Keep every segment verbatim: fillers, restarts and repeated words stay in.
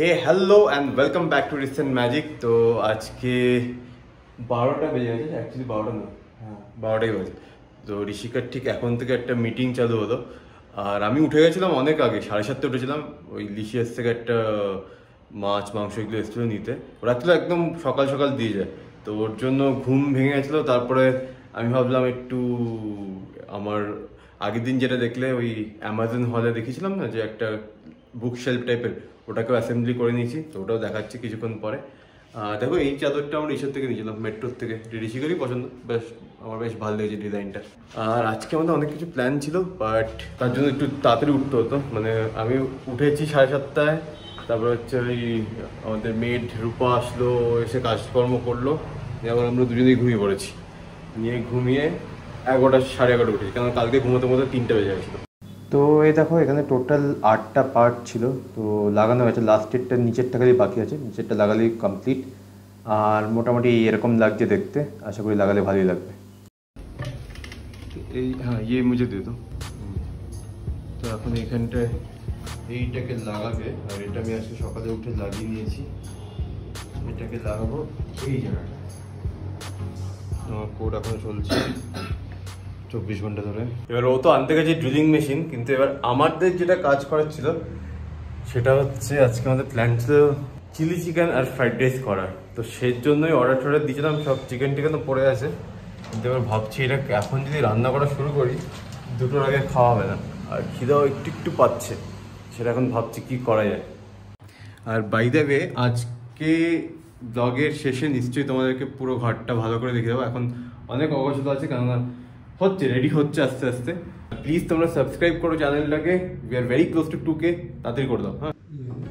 Hey hello and welcome back to recent magic. तो आज के বারোটা বেজে গেছে, অ্যাকচুয়ালি বারোটা না, হ্যাঁ বারোটাই বাজে। তো ঋষিকার ঠিক এখন থেকে একটা মিটিং চালু হলো, আর আমি উঠে গেছিলাম অনেক আগে, সাড়ে সাতটা উঠেছিলাম। ওই লিশিয়াস থেকে একটা মাছ মাংস এগুলো এসেছিলো নিতে, ওরা তো একদম সকাল সকাল দিয়ে যায়, তো ওর জন্য ঘুম ভেঙে গেছিলো। তারপরে আমি ভাবলাম একটু আমার আগের দিন যেটা দেখলে ওই অ্যামাজন হলে দেখেছিলাম না, যে একটা বুক শেলফ টাইপের, ওটাকেও অ্যাসেম্বলি করে নিয়েছি, তো ওটাও দেখাচ্ছি কিছুক্ষণ পরে। দেখো এই চাদরটা আমরা ঈশ্বর থেকে নিয়েছিলাম, মেট্রোর থেকে, ঋষিকারই পছন্দ, বেশ আমার বেশ ভালো লেগেছে ডিজাইনটা। আর আজকে আমাদের অনেক কিছু প্ল্যান ছিল, বাট তার জন্য একটু তাড়াতাড়ি উঠতে হতো। মানে আমি উঠেছি সাড়ে সাতটায়, তারপরে হচ্ছে ওই আমাদের মেড রূপা আসলো, এসে কাজকর্ম করলো, যেমন আমরা দুজনেই ঘুমিয়ে পড়েছি। নিয়ে ঘুমিয়ে এগারোটা সাড়ে এগারোটা উঠেছি, কারণ কালকে ঘুমোতে ঘুমোতে তিনটা বেজে গেছিলো। তো এই দেখো এখানে টোটাল আটটা পার্ট ছিল, তো লাগানো হয়েছে, লাস্টেরটা নিচেরটা খালি বাকি আছে, নিচেরটা লাগালেই কমপ্লিট। আর মোটামুটি এরকম লাগছে দেখতে, আশা করি লাগালে ভালোই লাগবে। এই হ্যাঁ ইয়ে মুঝে দিয়ে দাও। তো এখন এইখানটায় এইটাকে লাগাবে, আর এটা আমি আজকে সকালে উঠে লাগিয়ে নিয়েছি। এটাকে লাগাবো এই জায়গাটা, আমার কোড এখন চলছে চব্বিশ ঘন্টা ধরে। এবার ও তো আনতে গেছে ড্রিলিং মেশিন, কিন্তু এবার আমাদের যেটা কাজ করার ছিল সেটা হচ্ছে আজকে আমাদের প্ল্যান ছিল চিলি চিকেন আর ফ্রাইড রাইস করার। তো সেই জন্যই অর্ডার টর্ডার দিয়েছিলাম, সব চিকেন টিকেন তো পড়ে আছে। কিন্তু এবার ভাবছি এটা এখন যদি রান্না করা শুরু করি, দুটোর আগে খাওয়া হবে না, আর খিদাও একটু একটু পাচ্ছে, সেটা এখন ভাবছি কি করা যায়। আর বাই দ্য ওয়ে আজকে ব্লগের শেষে নিশ্চয়ই তোমাদেরকে পুরো ঘরটা ভালো করে দেখে দেবো। এখন অনেক অগোছালো আছে, কেননা হচ্ছে রেডি হচ্ছে আস্তে আস্তে। প্লিজ তোমরা সাবস্ক্রাইব করো চ্যানেলটাকে, we are very close to two K, তাড়াতাড়ি করে দাও। হ্যাঁ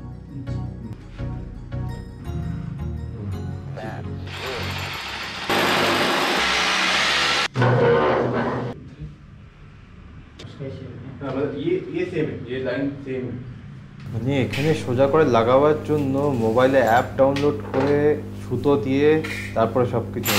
মানে এখানে সোজা করে লাগাবার জন্য মোবাইলে অ্যাপ ডাউনলোড করে সুতো দিয়ে তারপরে সব কিছু।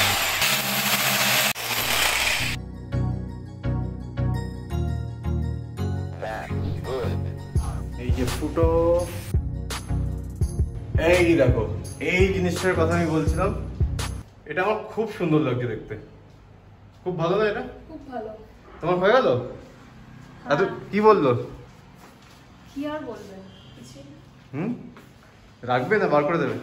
এই যে ফুটো, এই দেখো এই জিনিসটার কথা আমি বলছিলাম, এটা আমার খুব সুন্দর লাগছে দেখতে, খুব ভালো না? এটা খুব ভালো। তোমার হয়ে গেল? এত কি বললো? কি আর বলবে? হুম রাখবে না বার করে দেবে?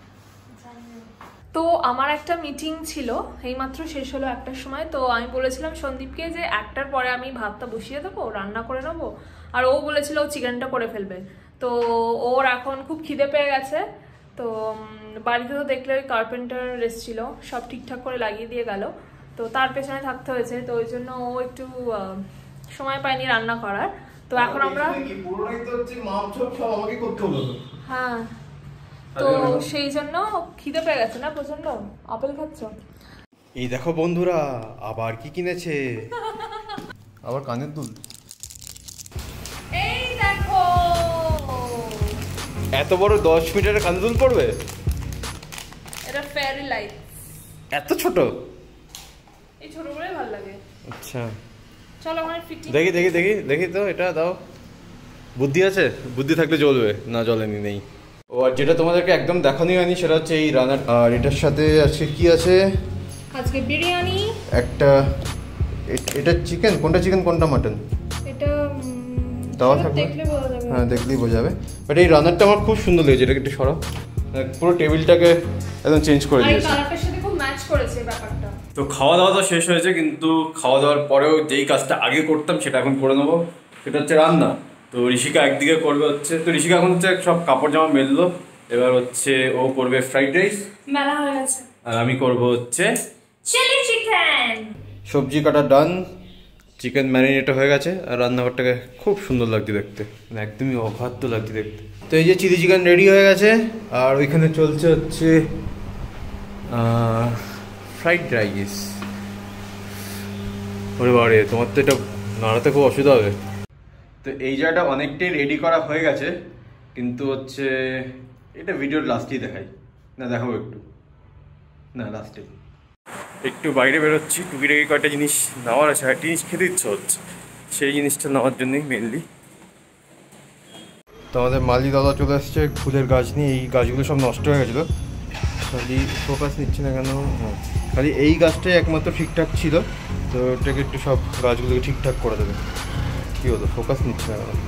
তো আমার একটা মিটিং ছিল, এইমাত্র শেষ হলো একটার সময়। তো আমি বলেছিলাম সন্দীপকে যে একটার পরে আমি ভাতটা বসিয়ে দেবো, রান্না করে নেবো, আর ও বলেছিল ও চিকেনটা করে ফেলবে। তো ওর এখন খুব খিদে পেয়ে গেছে। তো বাড়িতে তো দেখলে ওই কার্পেন্টার এসেছিল, সব ঠিকঠাক করে লাগিয়ে দিয়ে গেল, তো তার পেছনে থাকতে হয়েছে। তো ওই জন্য ও একটু সময় পায়নি রান্না করার। তো এখন আমরা হ্যাঁ, তো সেই জন্য খিদে পেয়ে গেছে না প্রচন্ড। আপেল খাচ্ছ? এই দেখো বন্ধুরা আবার কি কিনেছে, আবার কানের দুল। এই দেখো এত বড় দশ মিটারের কানের দুল পড়বে? এটা ফেয়ারি লাইট। এত ছোট? এই ছোট করে ভালো লাগে। আচ্ছা চলো আমার ফিটিং দেখি দেখি দেখি দেখি তো এটা দাও। বুদ্ধি আছে? বুদ্ধি থাকলে জ্বলবে, না জ্বলেনি নেই। ও আর যেটা তোমাদেরকে একদম দেখানোই হয়নি সেটা হচ্ছে এই রান্নার। আর এটার সাথে আজকে কি আছে? আজকে বিরিয়ানি একটা, এটা চিকেন, কোনটা চিকেন কোনটা মাটন এটা দাও থাকবে, দেখলে বোঝা যাবে। হ্যাঁ দেখলেই বোঝা যাবে। বাট এই রান্নারটা আমার খুব সুন্দর লেগেছে, এটাকে একটু সরাও, পুরো টেবিলটাকে একদম চেঞ্জ করে দিয়েছে। কালারটার সাথে খুব ম্যাচ করেছে ব্যাপারটা। তো খাওয়া দাওয়া তো শেষ হয়েছে, কিন্তু খাওয়া দাওয়ার পরেও যেই কাজটা আগে করতাম সেটা এখন করে নেবো, সেটা হচ্ছে রান্না। তো ঋষিকা একদিকে করবে হচ্ছে, তো ঋষিকা এখন হচ্ছে সব কাপড় জামা মেললো, এবার হচ্ছে ও করবে ফ্রাইড রাইস, মেলা হয়ে গেছে, আর আমি করবো হচ্ছে চিলি চিকেন। সবজি কাটা ডান, চিকেন ম্যারিনেট হয়ে গেছে, আর রান্নাঘরটাকে খুব সুন্দর লাগছে দেখতে, মানে একদমই অখাদ্য লাগছে দেখতে। তো এই যে চিলি চিকেন রেডি হয়ে গেছে, আর ওইখানে চলছে হচ্ছে ফ্রাইড রাইস। ওরে বাড়ে, তোমার তো এটা নাড়াতে খুব অসুবিধা হবে। তো এই জায়গাটা অনেকটাই রেডি করা হয়ে গেছে, কিন্তু হচ্ছে এটা ভিডিওর লাস্টেই দেখাই না, দেখাবো একটু না লাস্টে। একটু বাইরে বেরোচ্ছি, টুকিটাকি কয়েকটা জিনিস নেওয়ার আছে, একটা জিনিস খেতে ইচ্ছে হচ্ছে, সেই জিনিসটা নেওয়ার জন্যই মেনলি। তো আমাদের মালি দাদা চলে আসছে ফুলের গাছ নিয়ে। এই গাছগুলো সব নষ্ট হয়ে গেছিলো, খালি ফোকাস নিচ্ছে না কেন। হ্যাঁ, খালি এই গাছটাই একমাত্র ঠিকঠাক ছিল, তো ওটাকে একটু সব গাছগুলোকে ঠিকঠাক করে দেবে। কী হলো, ফোকাস নিচ্ছে না কেন?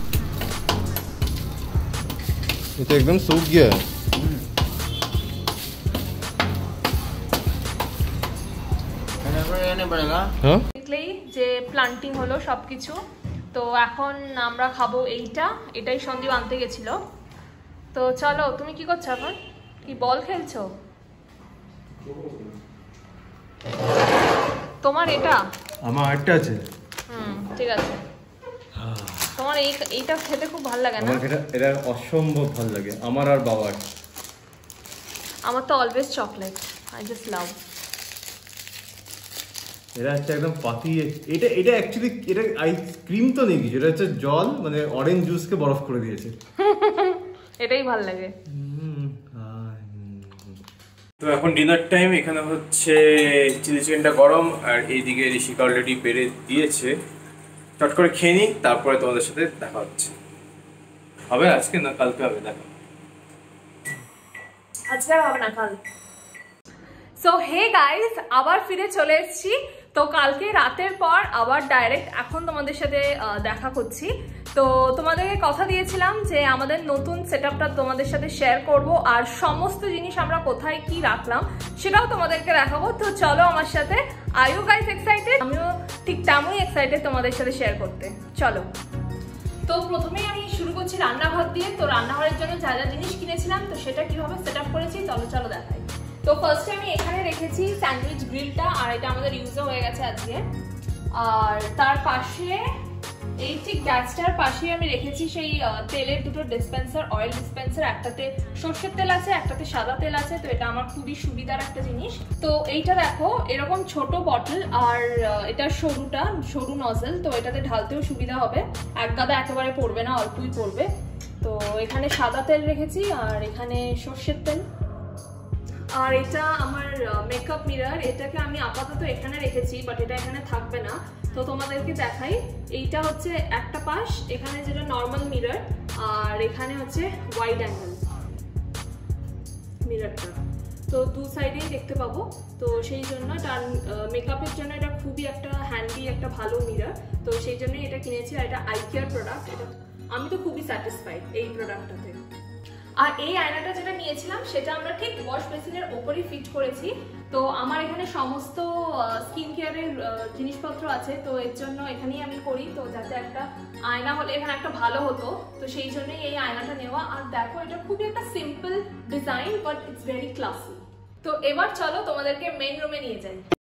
এটা একদম सूख गया है। हाँ দেখলেই যে প্লান্টিং হলো সবকিছু। তো এখন আমরা খাবো এইটা, এটাই সন্দীপ আনতে গেছিল। তো চলো, তুমি কি করছো এখন? কি বল খেলছো? তোমার এটা? আমার একটা আছে। হুম, ঠিক আছে। তোমার এই এইটা খেতে খুব ভালো লাগে না? আমার এটা এটা অসম্ভব ভালো লাগে আমার আর বাবার। আমার তো always chocolate, I just love. এটা হচ্ছে একদম পাতি। এটা এটা অ্যাকচুয়ালি এটা আইসক্রিম তো নেই কিছু, এটা হচ্ছে জল, মানে অরেঞ্জ জুসকে বরফ করে দিয়েছে। এটাই ভালো লাগে। তো এখন ডিনার টাইম। এখানে হচ্ছে চিলি চিকেনটা গরম, আর এইদিকে ঋষিকা অলরেডি বেড়ে দিয়েছে। চট করে খেয়ে নিই, তারপরে তোমাদের সাথে দেখা হচ্ছে। হবে আজকে না কালকে হবে দেখা? আজকে আর হবে না, কাল। সো হে গাইস, আবার ফিরে চলে এসেছি। তো কালকে রাতের পর আবার ডাইরেক্ট এখন তোমাদের সাথে দেখা করছি। তো তোমাদেরকে কথা দিয়েছিলাম যে আমাদের নতুন সেটআপটা তোমাদের সাথে শেয়ার করব, আর সমস্ত জিনিস আমরা কোথায় কি রাখলাম সেটাও তোমাদেরকে দেখাবো। তো চলো আমার সাথে। Are you guys excited? আমিও ঠিক তেমনই এক্সাইটেড তোমাদের সাথে শেয়ার করতে। চলো। তো প্রথমেই আমি শুরু করছি রান্নাঘর দিয়ে। তো রান্নাঘরের জন্য যা যা জিনিস কিনেছিলাম, তো সেটা কিভাবে সেটআপ করেছি চলো চলো দেখাই। তো ফার্স্টে আমি এখানে রেখেছি স্যান্ডউইচ গ্রিলটা, আর এটা আমাদের ইউজও হয়ে গেছে আজকে। আর তার পাশে এই ঠিক গ্যাসটার পাশে আমি রেখেছি সেই তেলের দুটো ডিসপেন্সার, অয়েল ডিসপেন্সার। একটাতে সর্ষের তেল আছে, একটাতে সাদা তেল আছে। তো এটা আমার খুবই সুবিধার একটা জিনিস। তো এইটা দেখো এরকম ছোট বটল, আর এটা সরুটা সরু নজল, তো এটাতে ঢালতেও সুবিধা হবে। এক গাদা একেবারে পড়বে না, অল্পই পড়বে। তো এখানে সাদা তেল রেখেছি, আর এখানে সর্ষের তেল। আর এটা আমার মেকআপ মিরর, এটাকে আমি আপাতত এখানে রেখেছি, বাট এটা এখানে থাকবে না। তো তোমাদেরকে দেখাই, এইটা হচ্ছে একটা পাশ, এখানে যেটা নর্মাল মিরর, আর এখানে হচ্ছে ওয়াইড অ্যাঙ্গেল মিররটা। তো দু সাইডেই দেখতে পাবো। তো সেই জন্য তার মেকআপের জন্য এটা খুবই একটা হ্যান্ডি একটা ভালো মিরর। তো সেই জন্যই এটা কিনেছি। আর এটা আইকিয়ার প্রোডাক্ট। এটা আমি তো খুবই স্যাটিসফাইড এই প্রোডাক্টটাতে। আর এই আয়নাটা যেটা নিয়েছিলাম সেটা আমরা ঠিক ওয়াশ বেসিনের ওপরই ফিট করেছি। তো আমার এখানে সমস্ত স্কিন কেয়ারের জিনিসপত্র আছে, তো এর জন্য এখানেই আমি করি। তো যাতে একটা আয়না হলে এখানে একটা ভালো হতো, তো সেই জন্যই এই আয়নাটা নেওয়া। আর দেখো এটা খুবই একটা simple design, but it's very classy. তো এবার চলো তোমাদেরকে মেইন রুমে নিয়ে যাই।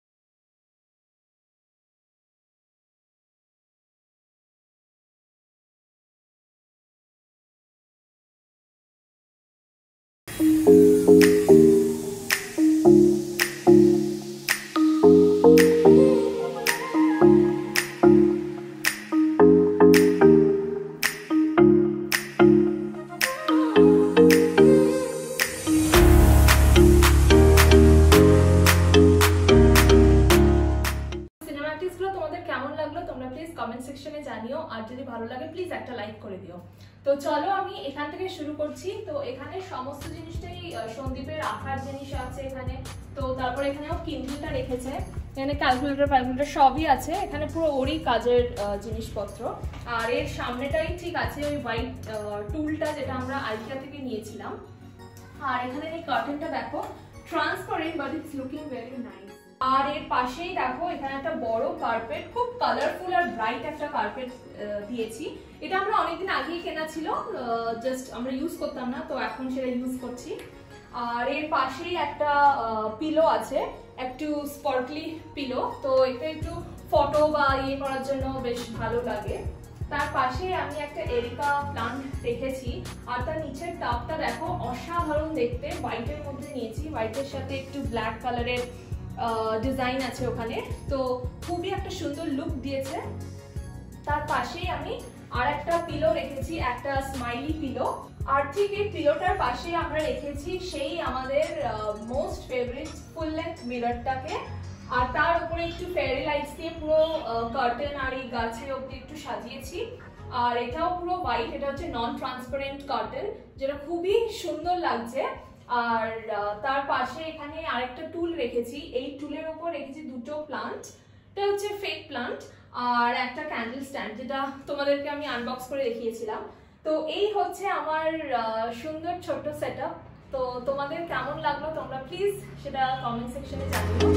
কমেন্ট সেকশনে জানিও, আর যদি ভালো লাগে প্লিজ একটা লাইক করে দিও। তো চলো আমি এখান থেকে শুরু করছি। তো এখানে সমস্ত জিনিসটাই সন্দীপের রাখার জিনিস আছে এখানে। তো তারপরে এখানেও কিন্ডলটা রেখেছে, এখানে ক্যালকুলেটর ক্যালকুলেটর সবই আছে। এখানে পুরো ওরই কাজের জিনিসপত্র। আর এর সামনেটাই ঠিক আছে ওই হোয়াইট টুলটা যেটা আমরা আইকিয়া থেকে নিয়েছিলাম। আর এখানে এই কার্টেনটা দেখো, transparent but it's looking very nice. আর এর পাশেই দেখো এখানে একটা বড় কার্পেট, খুব কালারফুল আর ব্রাইট একটা কার্পেট দিয়েছি। এটা আমরা অনেকদিন আগেই কেনা ছিল, জাস্ট আমরা ইউজ করতাম না, তো এখন সেটা ইউজ করছি। আর এর পাশেই একটা পিলো আছে, একটু স্পার্কলি পিলো। তো এটা একটু ফটো বা ইয়ে করার জন্য বেশ ভালো লাগে। তার পাশে আমি একটা এরিকা প্লান্ট রেখেছি। আর তার নিচের টাবটা দেখো অসাধারণ দেখতে, হোয়াইটের মধ্যে নিয়েছি, হোয়াইটের সাথে একটু ব্ল্যাক কালারের ডিজাইন আছে ওখানে। তো খুবই একটা সুন্দর লুক দিয়েছে। তার পাশেই আমি আর একটা পিলো রেখেছি, একটা স্মাইলি পিলো। আর ঠিক এই পিলোটার পাশে আমরা রেখেছি সেই আমাদের মোস্ট ফেভারিট ফুল লেন্থ মিররটাকে। আর তার উপরে একটু ফেয়ারি লাইটস দিয়ে পুরো কার্টেন আর এই গাছে অব্দি একটু সাজিয়েছি। আর এটাও পুরো হোয়াইট, এটা হচ্ছে নন ট্রান্সপারেন্ট কার্টেন, যেটা খুবই সুন্দর লাগছে। আর তার পাশে এখানে আরেকটা টুল রেখেছি, এই টুলের উপর রেখেছি দুটো প্লান্ট, এটা হচ্ছে ফেক প্লান্ট, আর একটা ক্যান্ডেল স্ট্যান্ড যেটা তোমাদেরকে আমি আনবক্স করে দেখিয়েছিলাম। তো এই হচ্ছে আমার সুন্দর ছোট্ট সেটআপ। তো তোমাদের কেমন লাগলো তোমরা প্লিজ সেটা কমেন্ট সেকশনে জানিও।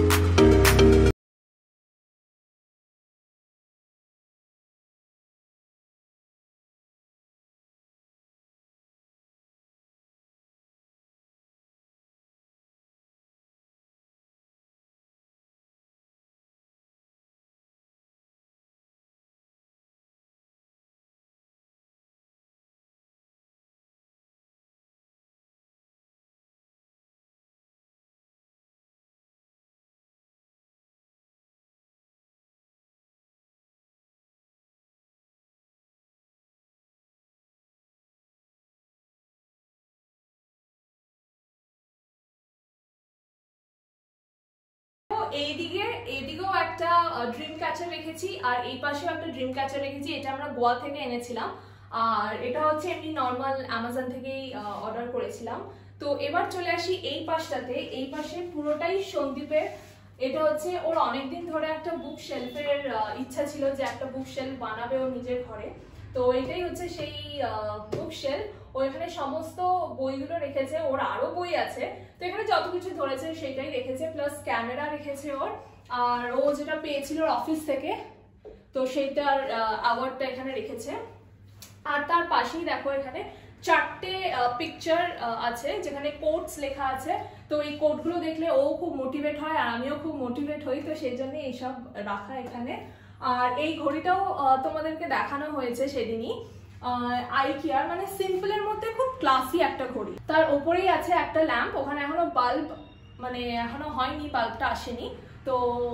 এইদিকে এইদিকেও একটা ড্রিম ক্যাচার রেখেছি, আর এই পাশেও একটা ড্রিম ক্যাচার রেখেছি, এটা আমরা গোয়া থেকে এনেছিলাম, আর এটা হচ্ছে এমনি নর্মাল অ্যামাজন থেকেই অর্ডার করেছিলাম। তো এবার চলে আসি এই পাশটাতে, এই পাশে পুরোটাই সন্দীপের। এটা হচ্ছে ওর অনেকদিন ধরে একটা বুক শেলফের ইচ্ছা ছিল যে একটা বুক শেলফ বানাবে ওর নিজের ঘরে, তো এটাই হচ্ছে সেই বুক শেলফ। ও এখানে সমস্ত বইগুলো রেখেছে, ওর আরো বই আছে, তো এখানে যত কিছু ধরেছে সেটাই রেখেছে, প্লাস ক্যামেরা রেখেছে ওর, আর ও যেটা পেয়েছিল ওর অফিস থেকে তো সেইটার অ্যাওয়ার্ডটা এখানে রেখেছে। আর তার পাশেই দেখো এখানে চারটে পিকচার আছে যেখানে কোটস লেখা আছে, তো এই কোটগুলো দেখলে ও খুব মোটিভেট হয় আর আমিও খুব মোটিভেট হই, তো সেই জন্য এইসব রাখা এখানে। আর এই ঘড়িটাও তোমাদেরকে দেখানো হয়েছে সেদিনই, আই কেয়ার, মানে সিম্পলের মধ্যে খুব ক্লাসি একটা ঘড়ি। তার ওপরেই আছে একটা ল্যাম্প, ওখানে এখনো বাল্ব মানে এখনো হয়নি, বাল্বটা আসেনি, তো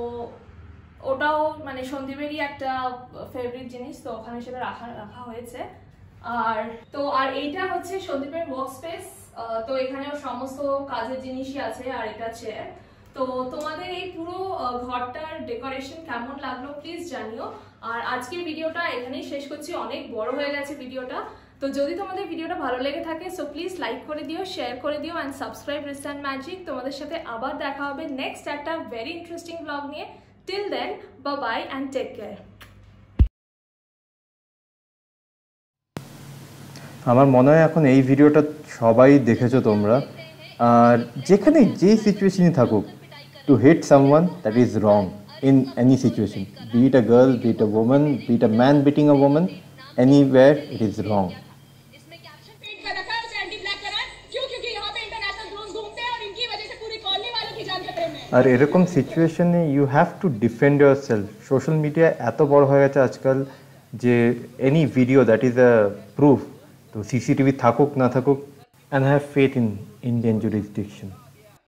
ওটাও মানে সন্দীপেরই একটা ফেভারিট জিনিস, তো ওখানে সেটা রাখা রাখা হয়েছে। আর তো আর এইটা হচ্ছে সন্দীপের ওয়ার্ক স্পেস, তো এখানেও সমস্ত কাজের জিনিসই আছে, আর এটা চেয়ার। তো তোমাদের এই পুরো ঘরটার ডেকোরেশন কেমন লাগলো প্লিজ জানিও। আর আজকের ভিডিওটা এখানেই শেষ করছি, অনেক বড় হয়ে গেছে ভিডিওটা। তো যদি তোমাদের ভিডিওটা ভালো লেগে থাকে সো প্লিজ লাইক করে দিও, শেয়ার করে দিও অ্যান্ড সাবস্ক্রাইব রিসেন্ট ম্যাজিক। তোমাদের সাথে আবার দেখা হবে নেক্সট একটা ভেরি ইন্টারেস্টিং ব্লগ নিয়ে। Till then bye bye and take care. আমার মনে হয় এখন এই ভিডিওটা সবাই দেখেছো তোমরা, আর যেখানে যে সিচুয়েশনই থাকুক, to hate someone that is wrong in any situation, be it a girl, be it a woman, be it a man beating a woman, anywhere it is wrong. আর এরকম সিচুয়েশনে you have to defend yourself. Social media এত বড় হয়ে গেছে আজকাল যে any video that is a proof, তো সিসিটিভি থাকুক না থাকুক, and have faith in Indian jurisdiction.